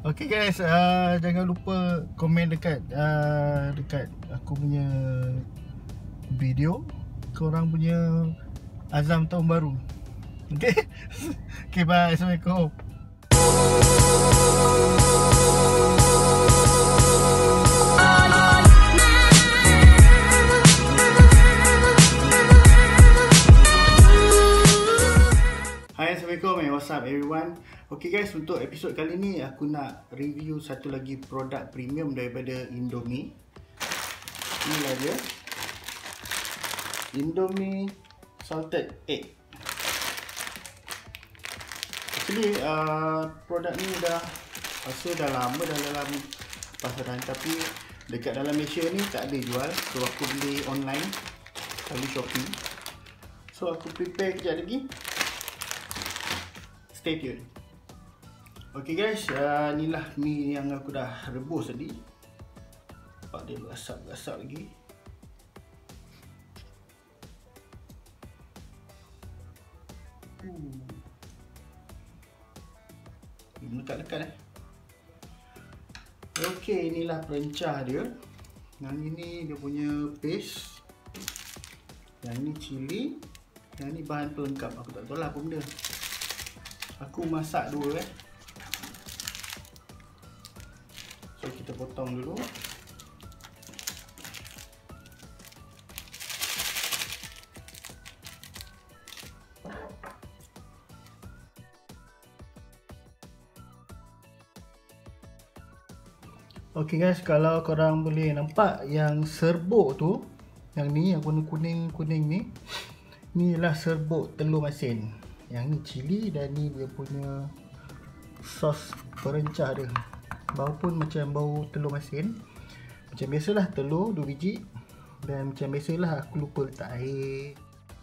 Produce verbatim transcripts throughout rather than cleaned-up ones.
Okay guys, uh, jangan lupa komen dekat uh, dekat aku punya video korang punya azam tahun baru. Okay. Okay, bye. Assalamualaikum. Hai, Assalamualaikum and what's up everyone. Okay guys, untuk episod kali ni aku nak review satu lagi produk premium daripada Indomie. Inilah dia, Indomie Salted Egg. Actually uh, produk ni dah rasa dah lama dah dalam pasaran, tapi dekat dalam Malaysia ni tak ada jual. So aku beli online melalui Shopee. So aku prepare kejap lagi. Stay tuned. Okay guys, uh, inilah mie yang aku dah rebus tadi. Nampak dia berasap-asap lagi. Uh. Lekat-lekat eh. Okay, inilah perencah dia. Yang ini dia punya paste. Yang ni cili. Yang ni bahan pelengkap. Aku tak tahu lah apa benda. Aku masak dulu eh. So kita potong dulu. Okay guys, kalau korang boleh nampak yang serbuk tu, yang ni yang warna kuning-kuning ni, ni ialah serbuk telur masin. Yang ni cili dan ni dia punya sos perencah dia. Bau pun macam bau telur masin. Macam biasalah, telur dua biji. Dan macam biasalah aku lupa letak air.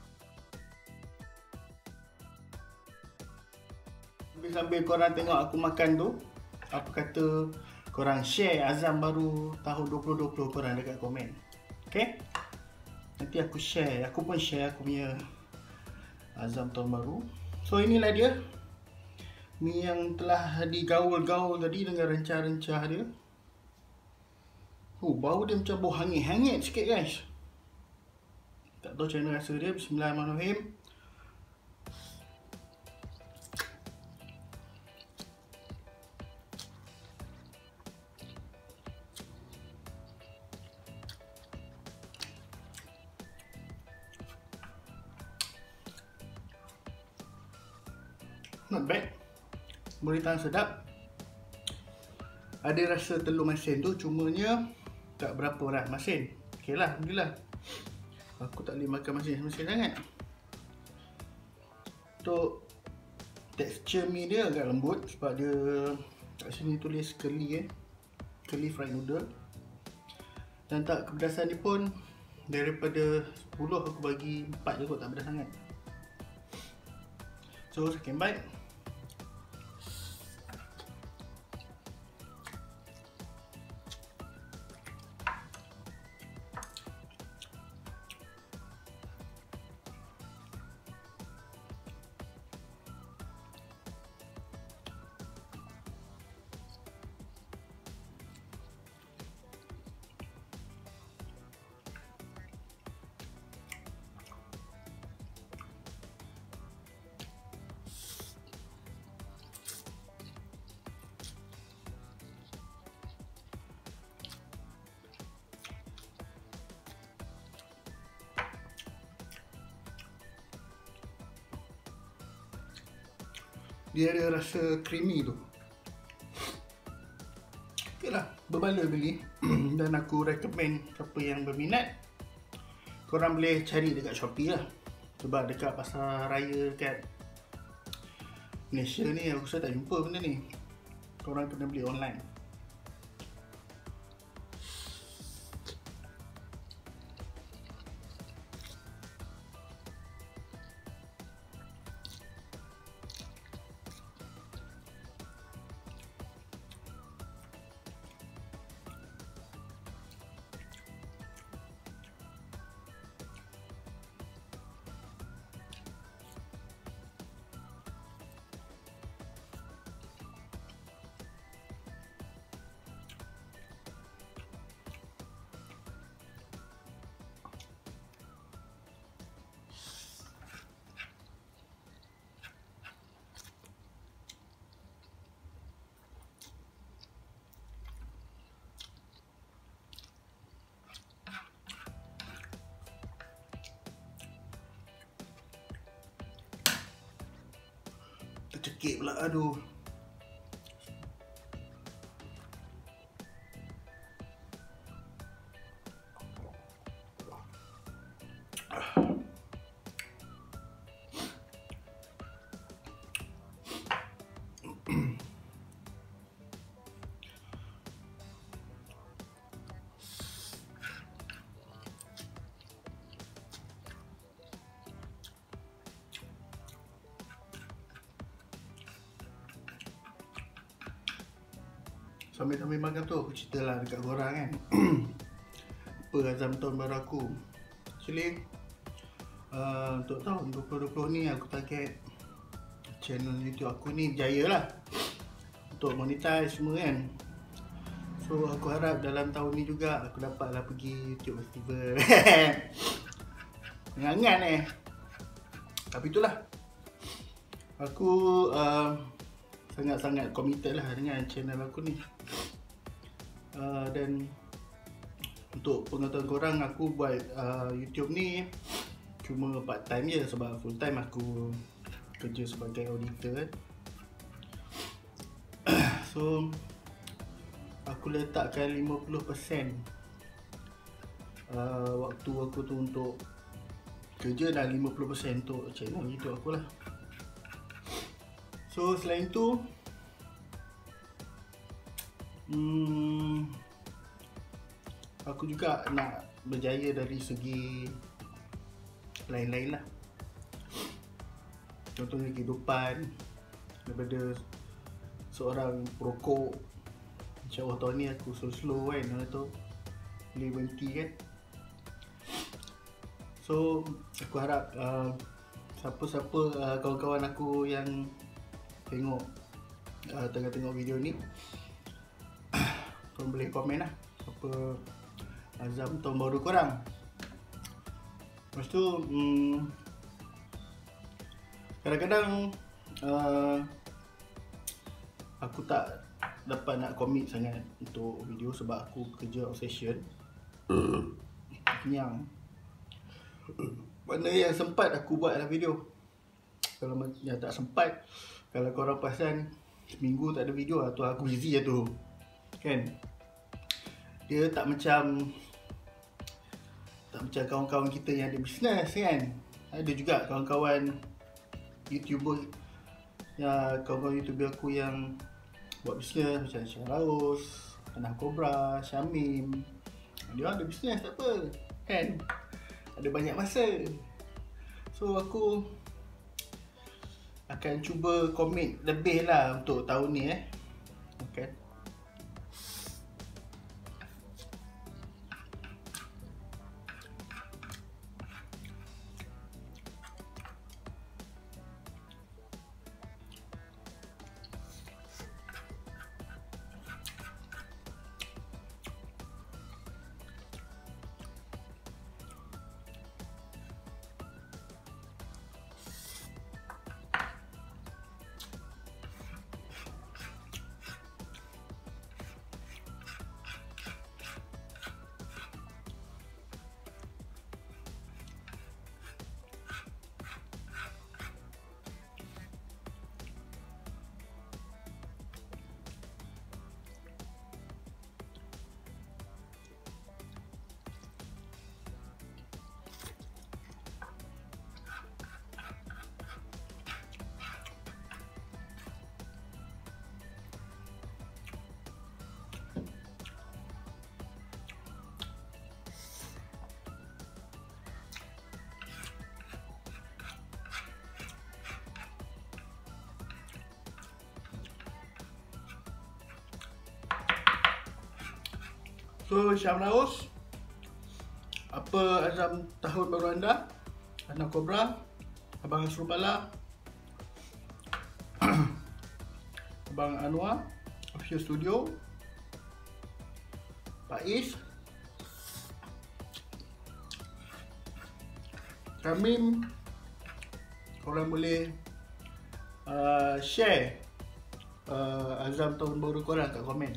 Sambil-sambil korang tengok aku makan tu, apa kata korang share azam baru tahun dua ribu dua puluh korang dekat komen. Okay? Nanti aku share, aku pun share aku punya azam tahun baru. So inilah dia mie yang telah digaul-gaul tadi dengan rencah-rencah dia. Oh, bau dia macam bau hangit-hangit sikit guys. Tak tahu macam mana rasa dia. Bismillahirrahmanirrahim. Not bad. Boleh tahan sedap. Ada rasa telur masin tu, cumanya tak berapa berat masin. Okey lah, alhamdulillah. Aku tak boleh makan masin-masin sangat. Untuk tekstur mie dia agak lembut sebab dia kat sini tulis curly eh. Curly fried noodle. Dan tak kepedasan ni pun daripada sepuluh aku bagi empat je kot, tak pedas sangat. So second bite. Dia ada rasa creamy tu. Ok lah, berbaloi beli. Dan aku recommend siapa yang berminat, korang boleh cari dekat Shopee lah. Sebab dekat pasar raya dekat Malaysia ni aku rasa tak jumpa benda ni. Korang kena beli online. sikit pula, aduh. Sambil-sambil makan tu aku cerita lah dekat korang kan. Apa azam tahun baru aku. Actually uh, untuk tahun dua ribu dua puluh ni aku target channel YouTube aku ni berjaya lah untuk monetize semua kan. So aku harap dalam tahun ni juga aku dapatlah pergi YouTube Festival. Angan-angan eh. Tapi itulah, aku uh, sangat-sangat committed lah dengan channel aku ni. Uh, dan untuk pengetahuan korang, aku buat uh, YouTube ni cuma part time je, sebab full time aku kerja sebagai auditor. So aku letakkan lima puluh peratus uh, waktu aku tu untuk kerja dan lima puluh peratus untuk channel YouTube aku lah. So selain tu Hmm, aku juga nak berjaya dari segi lain-lain lah. Contohnya kehidupan, daripada seorang perokok, InsyaAllah tahun ni aku slow-slow kan, mana tu boleh berhenti kan. So aku harap uh, siapa-siapa uh, kawan-kawan aku yang tengok uh, tengah tengok video ni, korang boleh komen lah apa azam tahun baru korang. Lepas tu hmm, kadang-kadang uh, aku tak dapat nak commit sangat untuk video sebab aku kerja outstation. Kenyang. Mana yang sempat aku buat lah video. Kalau yang tak sempat, kalau korang perasan seminggu tak ada video lah tu, aku busy lah tu kan. Dia tak macam Tak macam kawan-kawan kita yang ada bisnes kan. Ada juga kawan-kawan YouTuber, ya, kawan-kawan YouTuber aku yang buat bisnes macam Syaraus, Tanah Cobra, Syamim. Dia orang ada bisnes tak apa kan, ada banyak masa. So aku akan cuba commit lebih lah untuk tahun ni eh. Okay. So Syamraus, apa azam tahun baru anda? Tanah Cobra, Abang Hasrubala, Abang Anwar, Official Studio, Pak Is, Syamim. Korang boleh uh, share uh, azam tahun baru korang kat komen.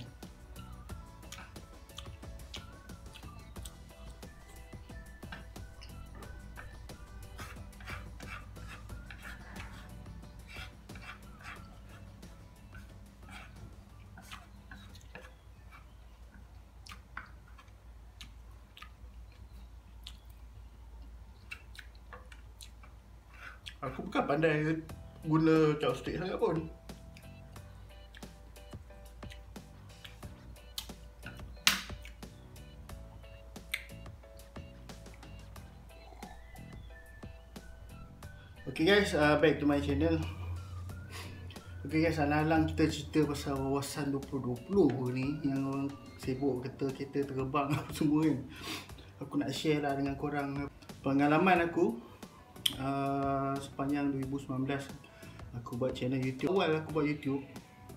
Aku bukan pandai guna chopstick sangat pun. Okay guys, uh, back to my channel. Okay guys, alang-alang kita cerita pasal wawasan dua puluh dua puluh ni, yang orang sibuk kata kereta terbang apa semua kan. Aku nak share lah dengan korang pengalaman aku uh, sepanjang dua ribu sembilan belas aku buat channel YouTube. Awal aku buat YouTube,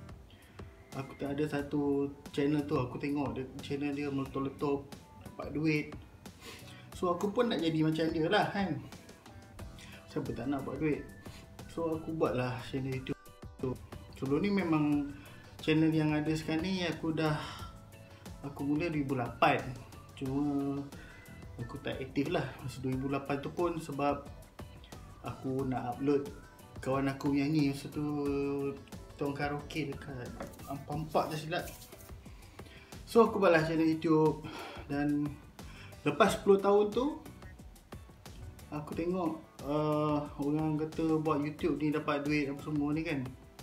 aku tak ada satu channel tu, aku tengok dia, channel dia meletup-letup dapat duit. So aku pun nak jadi macam dia lah kan. Siapa tak nak buat duit. So aku buat lah channel YouTube. Sebelum ni memang channel yang ada sekarang ni aku dah aku mula dua ribu lapan. Cuma aku tak aktif lah masa dua ribu lapan tu pun sebab aku nak upload kawan aku nyanyi masa tu, tong karaoke dekat Ampak tak silap. So aku buat lah channel YouTube, dan lepas sepuluh tahun tu aku tengok uh, orang kata buat YouTube ni dapat duit apa semua ni kan.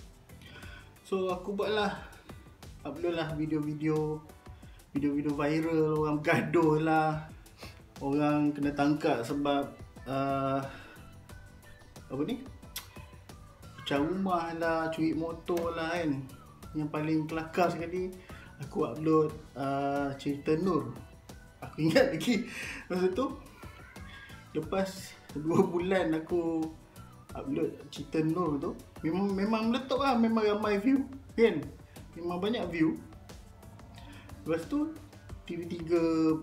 So aku buatlah, upload lah video-video video-video viral, orang gaduh lah, orang kena tangkap sebab uh, apa ni, pecah rumah lah, curi motor lah kan. Yang paling kelakar sekali aku upload uh, cerita Nur. Aku ingat lagi masa tu, lepas dua bulan aku upload cerita Nur tu, memang memang meletup lah, memang ramai view kan, memang banyak view. Lepas tu tiba-tiba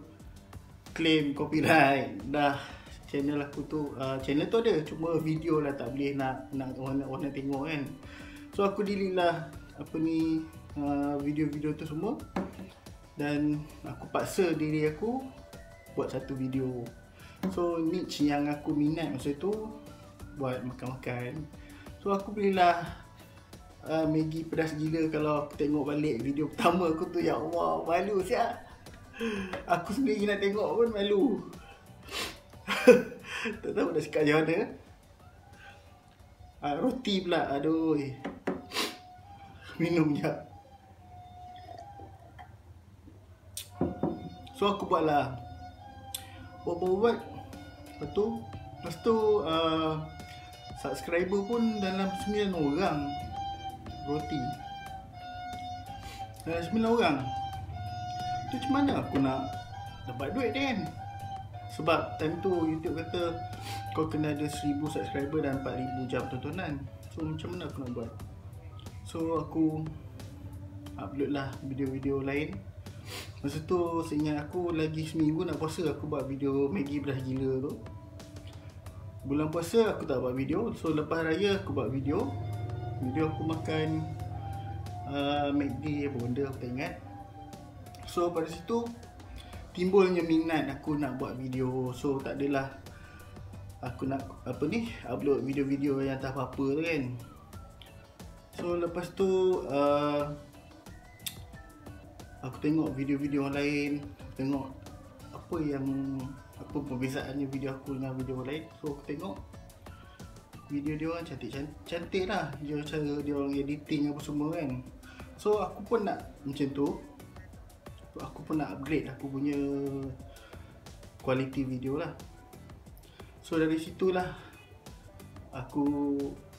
claim copyright dah channel aku tu. Uh, channel tu ada, cuma video lah tak boleh nak nak orang orang tengok kan. So aku delete lah apa ni uh, video-video tu semua, dan aku paksa diri aku buat satu video. So niche yang aku minat masa tu buat makan-makan. So aku belilah uh, Maggi pedas gila. Kalau aku tengok balik video pertama aku tu, ya Allah, malu siap. Aku sendiri nak tengok pun malu. Tak tahu dah cakap macam mana. uh, Roti pula, aduh. Minum je. So aku buat lah, buat-buat. Lepas tu Lepas tu uh, subscriber pun dalam sembilan orang. Roti dalam sembilan orang tu, macam mana aku nak dapat duit kan? Sebab time tu YouTube kata kau kena ada seribu subscriber dan empat ribu jam tontonan. So macam mana aku nak buat? So aku upload lah video-video lain. Masa tu seingat aku lagi seminggu nak puasa, aku buat video Maggi pedas gila tu. Bulan puasa aku tak buat video. So lepas raya aku buat video. Video aku makan uh, Maggi apa benda aku tak ingat. So pada situ timbulnya minat aku nak buat video. So tak adalah aku nak apa ni upload video-video yang tak apa-apa tu kan. So lepas tu uh, aku tengok video-video orang lain, tengok apa yang apa perbezaannya video aku dengan video orang lain. So aku tengok video dia orang cantik-cantik lah, dia cara dia orang editing apa semua kan. So aku pun nak macam tu. Aku pun nak upgrade aku punya quality video lah. So dari situlah aku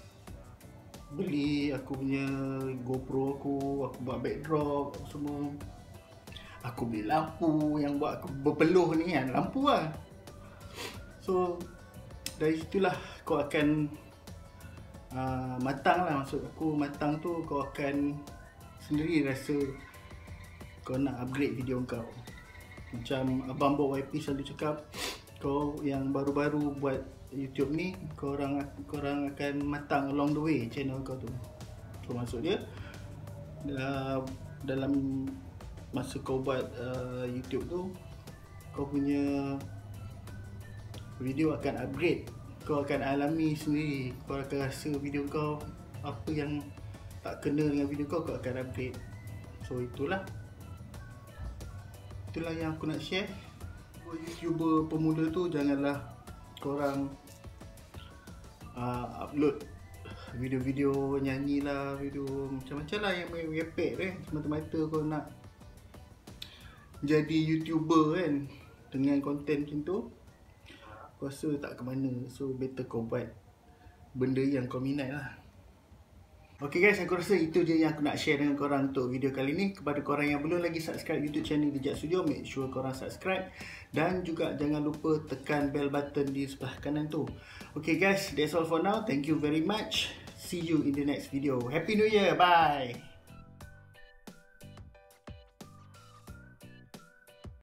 beli aku punya GoPro aku, aku buat backdrop semua. Aku beli lampu yang buat aku berpeluh ni kan, lampu lah. So dari situlah kau akan uh, matang lah. Maksud aku matang tu kau akan sendiri rasa kau nak upgrade video kau. Macam Abang Bob Y P selalu cakap, kau yang baru-baru buat YouTube ni, korang korang akan matang along the way channel kau tu. So maksud dia uh, dalam masa kau buat uh, YouTube tu, kau punya video akan upgrade. Kau akan alami sendiri, kau akan rasa video kau apa yang tak kena dengan video kau, kau akan upgrade. So itulah Itulah yang aku nak share. Buat YouTuber pemula tu, janganlah korang uh, upload video-video nyanyi lah, video macam-macam lah yang merepek tu kan. Semata-mata kau nak jadi YouTuber kan dengan konten macam tu, aku rasa tak ke mana. So better kau buat benda yang kau minat lah. Ok guys, aku rasa itu je yang aku nak share dengan korang untuk video kali ni. Kepada korang yang belum lagi subscribe YouTube channel Dijak Studio, make sure korang subscribe. Dan juga jangan lupa tekan bell button di sebelah kanan tu. Ok guys, that's all for now. Thank you very much. See you in the next video. Happy New Year. Bye.